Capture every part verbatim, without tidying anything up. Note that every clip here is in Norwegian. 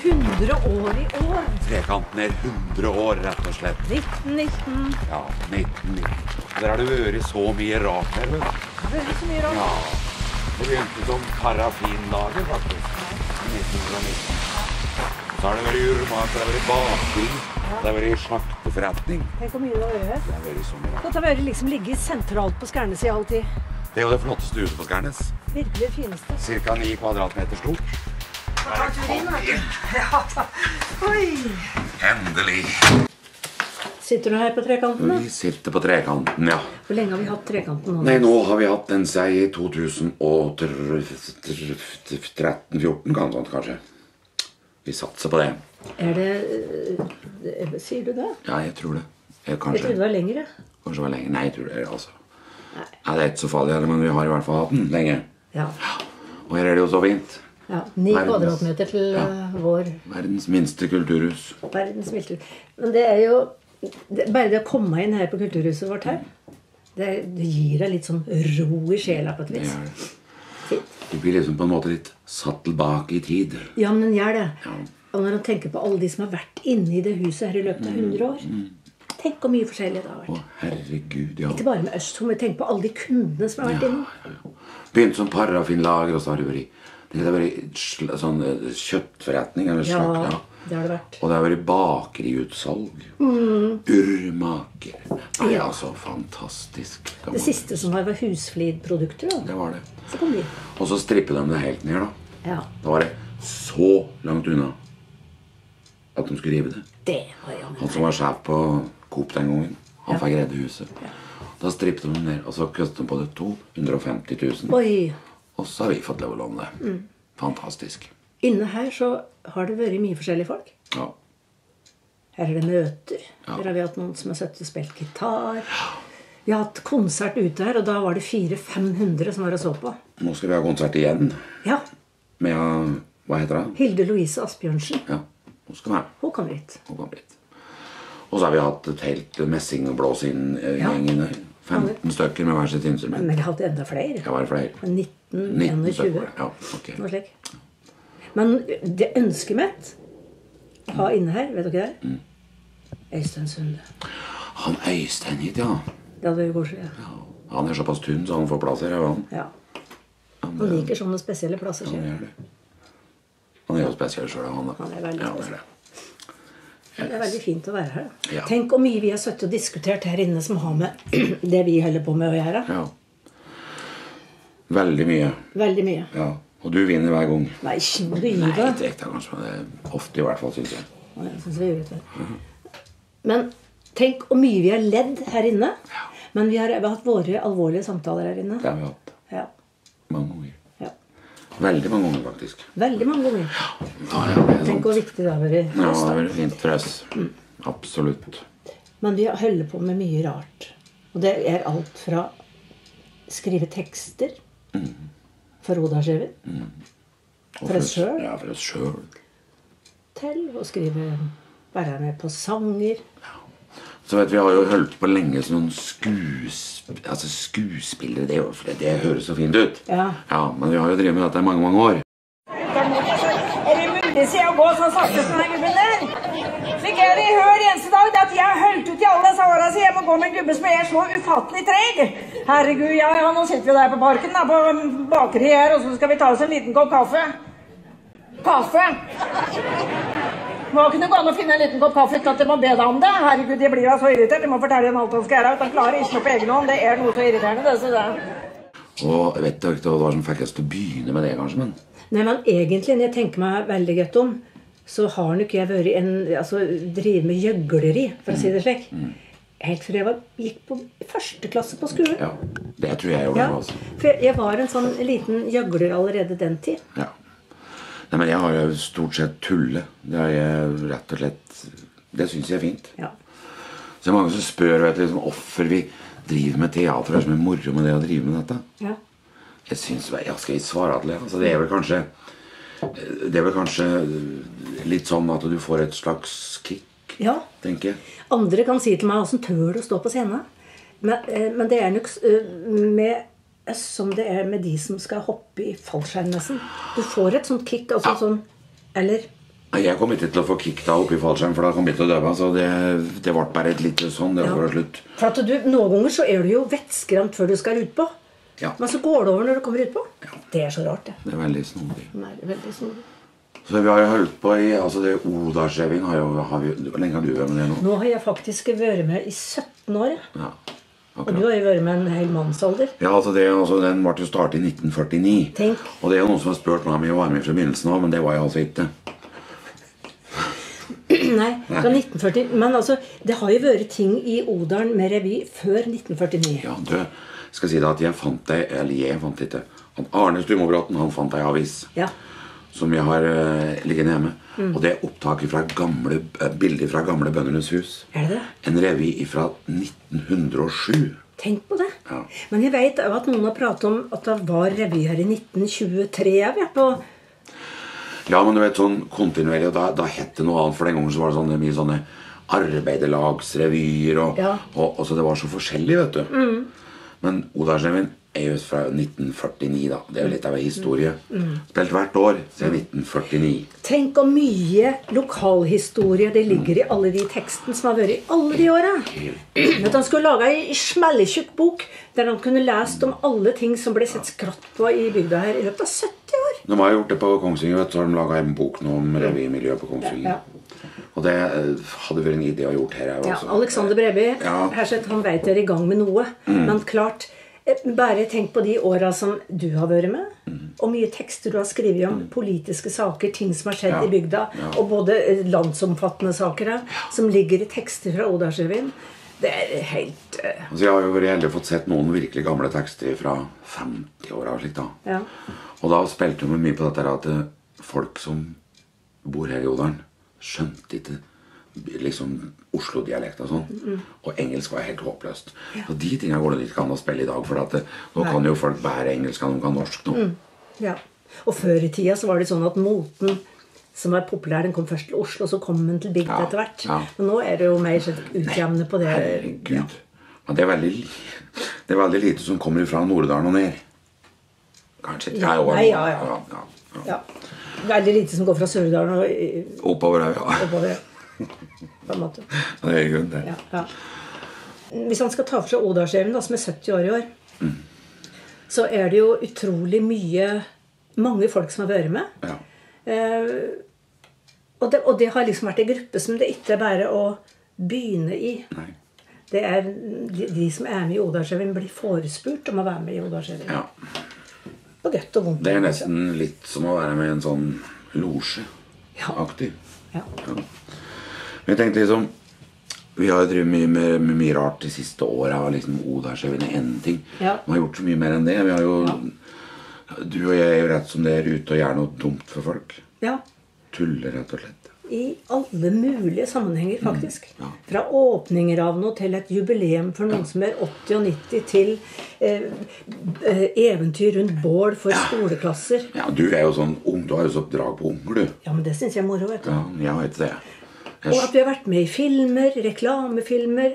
hundre år i år. Trekanten er hundre år, rett og slett. nitten nitten. Ja, nitten nitten. Der har det vært så mye rart her, vet du. Det har vært så mye rart. Ja, det begynte som parafinlager, faktisk. nitten nitten. Så har det vært urmak, det har vært baking, det har vært slakteforretning. Tenk hvor mye det har vært. Det har vært så mye rart. Det har vært liksom ligget sentralt på Skarnes i all tid. Det er jo det flotteste huset på Skarnes. Virkelig det fineste. Cirka ni kvadratmeter stort. Ja, oi. Endelig. Sitter du her på trekanten da? Vi sitter på trekanten, ja. Hvor lenge har vi hatt trekanten nå? Nei, nå har vi hatt den seg i to tusen tretten fjorten, kanskje. Vi satser på det. Er det... Sier du det? Ja, jeg tror det. Jeg, Jeg kanskje, trodde det var lengre. kanskje var lenge. Nei, jeg tror det er altså. Nei. Ja, det er ikke så farlig, men vi har i hvert fall hatt den lenge. Ja. Og her er det jo så fint. Ja, ni Verdens- kvadratmeter til Ja. uh, vår Verdens minste kulturhus. verdens milter. Men det er jo... Det, bare det å komme inn her på kulturhuset vårt her, det, det gir deg litt sånn ro i sjela på et Det vis. er det. Fint. Du blir liksom på en måte litt satt tilbake i tid. Ja, men den gjør det. Ja. Og når man tenker på alle de som har vært inne i det huset her i løpet av hundre år, tenk hvor mye forskjellig det har Å, vært. herregud, ja. Ikke bare med Østholm, men tenk på alle de kundene som har vært inne. Ja, ja. Begynt som parafinlager, og så har det vært, det har vært sl- sånn eh, kjøttforretning, eller Ja, slakt, ja. det har det vært. Og det har vært bakeriutsalg. Urmaker. Nei, altså, fantastisk. Kan Det man- siste som var, var husflidprodukter. Da. Det var det. Så kom vi. Og så strippet de det helt ned, da. Ja, Da var det så langt unna at de skulle rive det. det var jo Han som var sjef på Coop den gangen, han fikk redde huset. Da strippet de ned, og så kostet de på det to hundre og femti tusen. Oi, Og så har vi fått lov å låne det. Fantastisk. inne her så har det vært mye forskjellige folk. Ja. Her er det møter. Ja. Her har vi hatt noen som har sittet og spilt gitar. Vi har hatt konsert ute her, og da var det fire til fem hundre som var og så på. Nå skal vi ha konsert igjen Ja, med, hva heter det? Hilde Louise Asbjørnsen. Ja, nå skal vi ha. Hun kom hit. Nå kommer vi hit. Og så har vi hatt et helt messingblås inn i Ja. gjengen her. femten stykker med hver sitt instrument. Men vi har hatt enda flere. Det var flere. nitten nitten enogtjue. stykker. Ja, ok. Noe slik. Men det ønsket mitt å ha inne her, vet dere det? Mm. Øystein Sunde. Han Øystein hit, ja. Det hadde vært koselig. Ja. Ja, han er såpass tynn, så han får plass her, ja, han. Ja. Han, Han liker sånne spesielle plasser. han sier jeg. gjør det. Han er jo spesiell selv, han da. Han er veldig ja, det er spesiell. det. Det er veldig fint å være her. Ja. Tenk hvor mye vi har sittet og diskutert her inne som har med det vi holder på med å gjøre. Ja. Veldig mye. Veldig mye. Ja. Og du vinner hver gang. Nei, ikke må du gi Nei, det. ikke ekte kanskje, men det er ofte i hvert fall, synes jeg. Å, jeg synes vi gjør det. Men tenk hvor mye vi har ledd her inne. Men vi har, vi har hatt våre alvorlige samtaler her inne. Det har vi hatt Ja. mange ganger. Ja. Veldig mange ganger, faktisk. Veldig mange ganger. Ja, ja, det er Tenk sant. hvor viktig det har vært. Ja, det er veldig fint for oss. Absolutt. Men vi holder på med mye rart. Og det er alt fra skrive tekster for Odaskiven Og For oss selv? Ja, for oss selv. til å skrive være med på sanger. Så vet vi, vi har jo holdt på lenge som noen skues, altså skuespillere. Det, er jo, det høres så fint ut. Ja. Ja, men vi har jo drevet med dette i mange, mange år. Er det mulig å gå så sakte som den gubben der? Slik er det hver eneste dag, det at jeg har holdt ut i alle disse årene, så jeg må gå med en gubbe som er så ufattelig treg. Herregud, ja, ja, nå sitter vi der på parken, da, på bakeriet her, og så skal vi ta oss en liten kopp kaffe. Kaffe! Må kunne gå an å finne en liten kopp kaffe uten at jeg må be deg om det. Herregud, jeg blir da så irritert, jeg må fortelle en alt han skal gjøre, at han klarer ikke noe på egen hånd, det er noe så irriterende, det, så det. Og jeg vet ikke hva det var som fikk oss til å begynne med det, kanskje, men... Nei, men egentlig, når jeg tenker meg veldig godt om, så har nok jeg vært en, altså, drive med gjøgleri, for å si det slik. Helt før jeg var, gikk på første klasse på skolen. Ja, det tror jeg gjorde Ja, også. for jeg, jeg var en sånn liten gjøgler allerede den tid. Ja. Nei, men jeg har jo stort sett tulle. Det har jeg rett og slett... Det synes jeg er fint. Ja. Så det er mange som spør, vet du, liksom, hvorfor vi driver med teater, det er som er moro med det å drive med dette. Ja. Jeg synes, jeg skal ikke svare til det. Altså, det er vel kanskje... Det er vel kanskje litt sånn at du får et slags kick, Ja. tenker jeg. Andre kan si til meg, hvordan tør du å stå på scenen? Men, eh, men det er nok eh, med oss som det er med de som skal hoppe i fallskjerm nesten. Du får et sånt kick, altså Ja. sånn, eller Jeg kom ikke til å få kick da opp i fallskjerm, for da kom jeg til å døve, så det, det ble bare et lite sånn, det var slutt. For at du, noen ganger så er du jo vettskremt før du skal ut på. Ja. Men så går det over når du kommer ut på. Ja. Det er så rart, det. Det er veldig snodig. Nei, det er veldig snodig. Så vi har jo holdt på i, altså det Odalsrevyen har jo, har vi, hvor lenge har du vært med det nå? Nå har jeg faktisk vært med i sytten år. Ja, og du har jo vært med en hel mannsalder. Ja, altså, det, altså den ble jo startet i nitten førtini. Tenk. Og det er jo noen som har spurt meg om jeg var med fra begynnelsen av, men det var jeg altså ikke. Nei, fra nitten førti. Men altså, det har jo vært ting i Odalen med revy før nitten førtini. Ja, du, skal si da at jeg fant det, eller jeg fant det ikke. Han Arne Stumobråten, han fant det i avis. Ja. Som jeg har uh, liggende hjemme. Mm. Og det er opptaket fra gamle, uh, bilder fra gamle Bøndernes hus. Er det det? En revy fra nitten hundre og sju. Tenk på det. Ja. Men jeg vet at noen har pratet om at det var revy her i nitten tjuetre. Jeg vet på... Ja, men du vet, sånn kontinuerlig, og da, da hette noe annet, for den gangen så var det sånne, mye sånne arbeiderlagsrevyer, og, ja. og, og så det var så forskjellig, vet du. Mm. Men Odalsrevyen er jo fra nitten førtini, da. Det er jo litt av en historie. Mm. Spilt hvert år siden nitten førtini. Tenk hvor mye lokalhistorie det ligger i alle de tekstene som har vært i alle de årene. At han skulle lage en smellekjukk bok der han kunne lest om alle ting som ble sett skratt på i bygda her i løpet av sytti år. De har gjort det på Kongsvinger, vet du, så har de laget en bok nå om revymiljøet på Kongsvinger. Ja, ja. Og det hadde vært en idé å gjort her. Ja, Alexander Breby, ja. Her sett, han vet dere i gang med noe. Mm. Men klart, bare tenk på de årene som du har vært med, mm. og mye tekster du har skrevet om, mm. politiske saker, ting som har skjedd ja. i bygda, ja. og både landsomfattende saker ja. som ligger i tekster fra Odalsrevyen. Det er helt... Uh... Altså, jeg har jo vært heldig fått sett noen virkelig gamle tekster fra femti år og slik da. Ja. Og da spilte vi mye på dette at folk som bor her i Odalen skjønte ikke liksom Oslo-dialekt og sånn. Mm. Og engelsk var helt håpløst. Ja. Og de tingene går det ikke an å spille i dag, for at nå Nei. Kan jo folk bære engelsk, og de kan norsk nå. Mm. Ja. Og før i tida så var det sånn at moten som var populær, den kom først til Oslo, og så kom den til bygda ja. etter hvert. Ja. Men nå er det jo mer utjevne på det. Herregud. Ja. Men det er, veldig, det er veldig lite som kommer fra Nordalen og ned. Kanskje ikke. Ja, nei, ja, ja. Ja, ja, ja. ja. Veldig lite som går fra Sørdalen og... Oppover her, ja. Oppover, ja. På en måte. Det er grunn det. Ja, ja. Hvis han skal ta for seg Odalsrevyen, som er sytti år i år, mm. så er det jo utrolig mye, mange folk som har vært med. Ja. Eh, og, det, og det har liksom vært en gruppe som det ikke er bare å begynne i. Nei. Det er de, de som er med i Odalsrevyen blir forespurt om å være med i Odalsrevyen. Ja. Og godt og vondt. Det er nesten litt som å være med i en sånn losje-aktig. Ja. Ja. Men jeg tenkte liksom, vi har jo drevet mye med, med mye rart de siste årene, og liksom Odalsrevyen er en ting. Ja. Vi har gjort så mye mer enn det. Vi har jo, ja. Du og jeg er jo rett som det er ute og gjør noe dumt for folk. Ja. Tuller rett og slett. I alle mulige sammenhenger, faktisk. Mm, ja. Fra åpninger av noe til et jubileum for noen ja. som er åtti og nitti, til eh, eventyr rundt bål for ja. skoleklasser. Ja, du er jo sånn ung, du har jo så drag på unger, du. Ja, men det synes jeg er moro, vet du. Ja, jeg vet det. Jeg... Og at vi har vært med i filmer, reklamefilmer.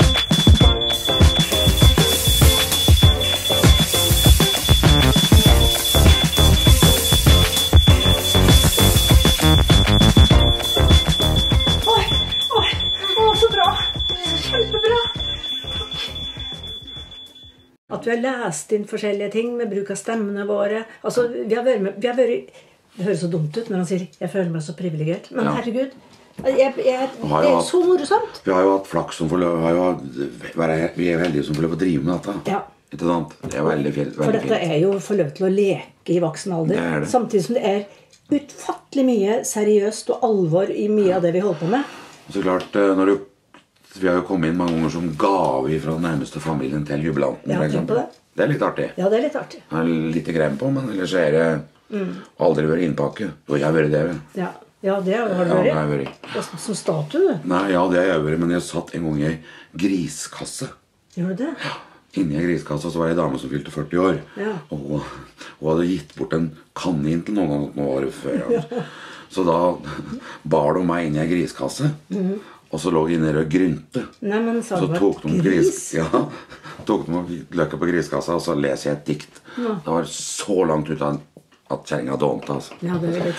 At vi har lest inn forskjellige ting med bruk av stemmene våre. Altså, vi har vært med, vi har vært, det høres så dumt ut når han sier jeg føler meg så privilegert. Men ja. herregud, jeg, jeg, det er så morsomt. Vi har jo hatt flaks som får lov, har jo, vi er heldige som får lov å drive med dette. Ja. Ikke sant? Det er veldig fint. For dette er jo få lov til å leke i voksen alder. Det det. Samtidig som det er utfattelig mye seriøst og alvor i mye av det vi holder på med. Så klart, når du vi har jo kommet inn mange ganger som gav fra den nærmeste familien til jubilanten. Ja, tenk på det. Det er litt artig. Ja, det er litt artig. Det er litt grem på, men ellers er det mm. aldri vært innpakke. Og jeg har vært det. Ja, ja det har du vært. Ja, det har jeg vært. Som statue? Nei, ja, det har jeg vært, men jeg satt en gang i griskasse. Gjør du det? Ja. Inni i griskassa så var det en dame som fylte førti år. Ja. Og hun, hun hadde gitt bort en kanin til noen noen år før. Ja. Så da bar de meg inn i en griskasse. Mhm. Og så lå de nede og grynte. Nei, men sa så tok de gris? Ja, tok de løkket på griskassa, og så leser jeg et dikt. Ja. Det var så langt ut av at kjerringa dånte, altså. Ja, det vil jeg tro.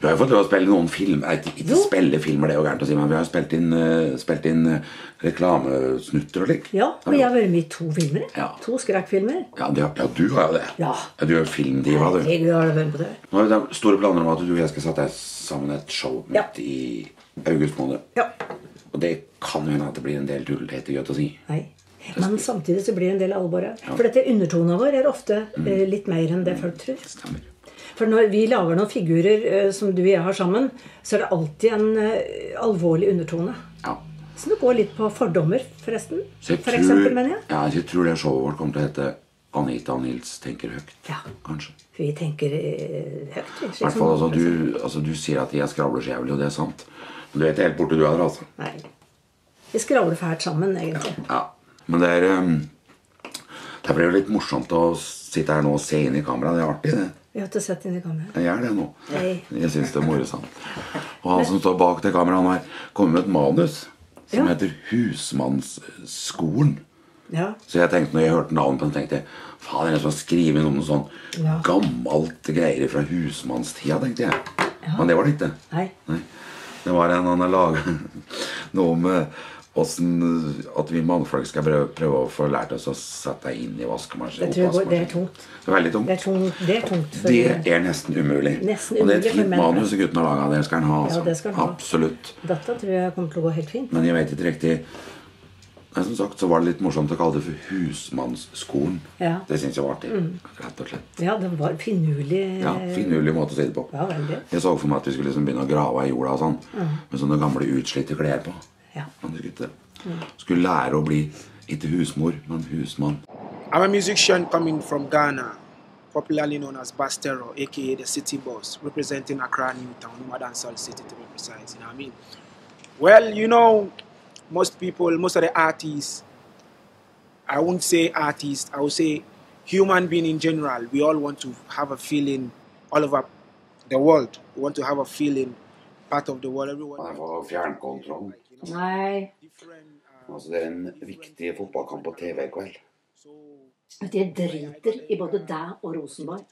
Du har jo fått lov å spille noen film, ikke, ikke spille filmer, det er jo gærent å si, men vi har spilt inn, uh, spilt inn uh, reklamesnutter og lik. Ja, og jeg har vært med i to filmer. Ja. To skrekkfilmer. Ja, det, ja, du har jo det. Ja. Ja, du er jo filmdiva, du. Jeg har vært på det. Nå har vi store planer om at du og jeg skal sette sammen et show midt Ja. i august måned. Ja. Og det kan jo hende at det blir en del tull, det heter gøy å si. Nei. Men samtidig så blir det en del alvor her. For dette undertonen vår er ofte mm. eh, litt mer enn det folk tror. Stemmer. For når vi lager noen figurer eh, som du og jeg har sammen, så er det alltid en eh, alvorlig undertone. Ja. Så det går litt på fordommer, forresten. Så jeg For tror, eksempel, mener jeg. Ja, jeg tror det showet vårt kommer til å hete Anita og Nils tenker høyt. Ja. Kanskje. Vi tenker eh, høyt. I hvert fall, altså, du, altså, du sier at jeg skravler så jævlig, og det er sant. Men du vet helt borte du er der, altså. Nei. Vi skravler fælt sammen, egentlig. Ja. Men det er um, det blir jo litt morsomt å sitte her nå og se inn i kamera. Det er artig, det. Vi har ikke sett inn i kamera. Jeg gjør det nå. Nei. Jeg synes det er morsomt. Og han som står bak det kameraet, han har kommet med et manus som Ja. heter Husmannsskolen. Ja. Så jeg tenkte, når jeg hørte navnet på den, tenkte jeg, faen, det er en som har skrivet noe sånn Ja. gammelt greier fra husmannstida, tenkte jeg. Men det var det ikke. Nei. Nei. Det var en han har laget noe med hvordan at vi mannfolk skal prøve, prøve å få lært oss å sette deg inn i vaskemaskinen. Det tror jeg går- det er tungt. Det er veldig tungt. Det er tungt, det er tungt for Det er nesten umulig. Nesten og det er umulig et for fint menn. manus gutten har laget. Det skal han ha. Altså. Ja, det skal han ha. Absolutt. Dette tror jeg kommer til å gå helt fint. Men jeg vet ikke riktig. Men som sagt så var det litt morsomt å kalle det for Husmannsskolen. Ja. Det synes jeg var artig. Rett og slett. Ja, det var finurlig. Ja, finurlig måte å si det på. Ja, veldig. Jeg så for meg at vi skulle liksom begynne å grave i jorda og sånn. Med sånne gamle utslitte klær på. Ja. Men du skulle ikke det. Skulle lære å bli ikke husmor, men husmann. I'm a musician coming from Ghana, popularly known as Bastero, aka the City Boss, representing Accra Newtown, Northern Salt City to be precise. You know what I mean? Well, you know, most people, most of the artists, I won't say artists, I would say human being in general, we all want to have a feeling all over the world. We want to have a feeling part of the world. Everyone. Han er på fjernkontrollen. Nei. Altså, det er en viktig fotballkamp på T V i kveld. Vet du, jeg driter i både deg og Rosenborg.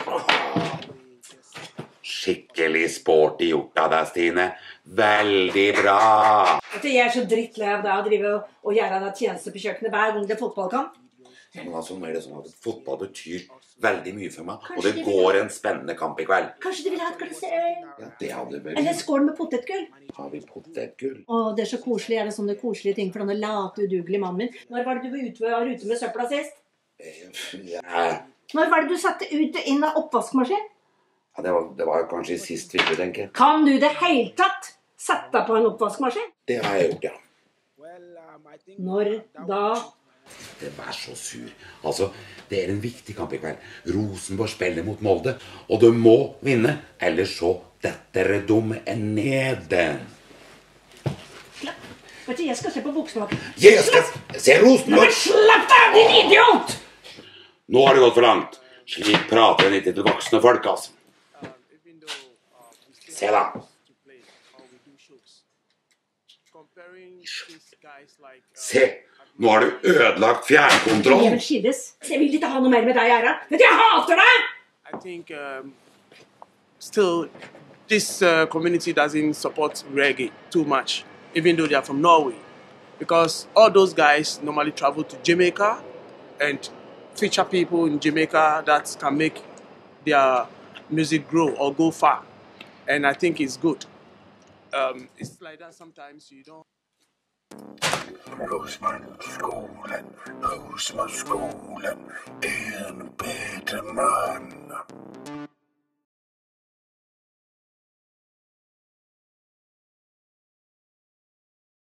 Skikkelig sporty gjort av deg, Stine. Veldig bra. Vet du, jeg er så drittlei av deg å drive og, og gjøre deg tjeneste på kjøkkenet hver gang det er fotballkamp. Ja, men altså, nå er det sånn at fotball betyr veldig mye for meg, og det går en spennende kamp i kveld. Kanskje du vil ha et glass øl? Ja, det hadde vært. Eller skål med potetgull? Har vi potetgull? Å, det er så koselig. Er det sånne koselige ting for denne late, udugelige mannen min? Når var det du var ute, var ute med søpla sist? Ja, Når var det du satte ut og inn av oppvaskmaskin? ja det, var, det var kanskje i sist uke, tenker jeg. Kan du det helt tatt sette deg på en oppvaskmaskin? Det har jeg gjort, ja. Når da? Det var så sur. Altså, det er en viktig kamp i kveld. Rosenborg spiller mot Molde, og du må vinne, ellers så detter dumme ned. Vet du, jeg skal se på buksmak. Jeg skal se Rosenborg! Slapp deg, din idiot! Nå har det gått for langt. Slik prater en ikke til voksne folk, altså. Se da. Se, nå har du ødelagt fjernkontrollen. Jeg vil skilles. Jeg vil ikke ha noe mer med deg, Æra. Vet du, jeg hater deg! I think um, still this uh, community doesn't support reggae too much, even though they are from Norway. Because all those guys normally travel to Jamaica and feature people in Jamaica that can make their music grow or go far. And I think it's good. Um, it's like that sometimes you don't... Rosemannsskolen, Rosemannsskolen, en bedre mann.